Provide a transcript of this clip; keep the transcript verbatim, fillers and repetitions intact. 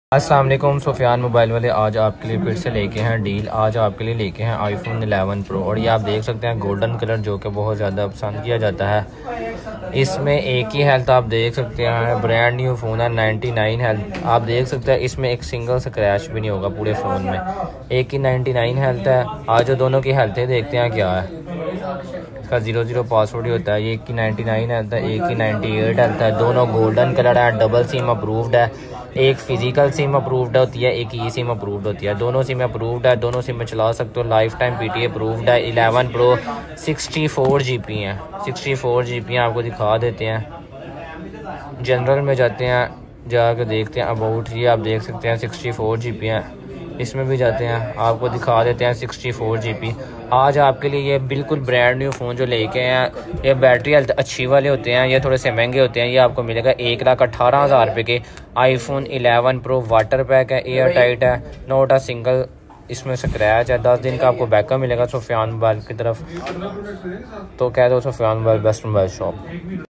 अस्सलाम वालेकुम सुफियान मोबाइल वाले आज आपके लिए फिर से लेके हैं डील। आज आपके लिए लेके हैं आईफोन इलेवन प्रो और ये आप देख सकते हैं गोल्डन कलर जो कि बहुत ज़्यादा पसंद किया जाता है। इसमें एक ही हेल्थ आप देख सकते हैं, ब्रांड न्यू फ़ोन है, नाइन्टी नाइन हेल्थ आप देख सकते हैं। इसमें एक सिंगल स्क्रैच भी नहीं होगा पूरे फ़ोन में, एक ही नाइन्टी नाइन हेल्थ है। आज जो दोनों की हेल्थें देखते हैं क्या है। इसका जीरो जीरो पासवर्ड ही होता है। ये एक की नाइन्टी नाइन हेल्थ है, एक की नाइन्टी एट हेल्थ है। दोनों गोल्डन कलर है, डबल सिम अप्रूव्ड है। एक फिजिकल सिम अप्रूव्ड होती है, एक ई सिम अप्रूव्ड होती है। दोनों सिम अप्रूव्ड है, दोनों सिम में चला सकते हो। लाइफ टाइम पीटीए अप्रूव्ड है। Eleven pro sixty four G B है, सिक्सटी फोर जी बी आपको दिखा देते हैं। जनरल में जाते हैं, जाकर देखते हैं अबाउट, ये आप देख सकते हैं सिक्सटी फोर जी बी है। इसमें भी जाते हैं, आपको दिखा देते हैं सिक्सटी फोर जी बी। आज आपके लिए ये बिल्कुल ब्रांड न्यू फ़ोन जो लेके हैं, ये बैटरी हेल्थ अच्छी वाले होते हैं, ये थोड़े से महंगे होते हैं। ये आपको मिलेगा एक लाख अट्ठारह हज़ार रुपये के iPhone eleven pro. Water pack है, एयर टाइट है, नोट अ सिंगल इसमें स्क्रैच है। दस दिन का आपको बैकअप मिलेगा सुफियान मोबाइल की तरफ। तो कह दो Sufiyan mobile best mobile shop.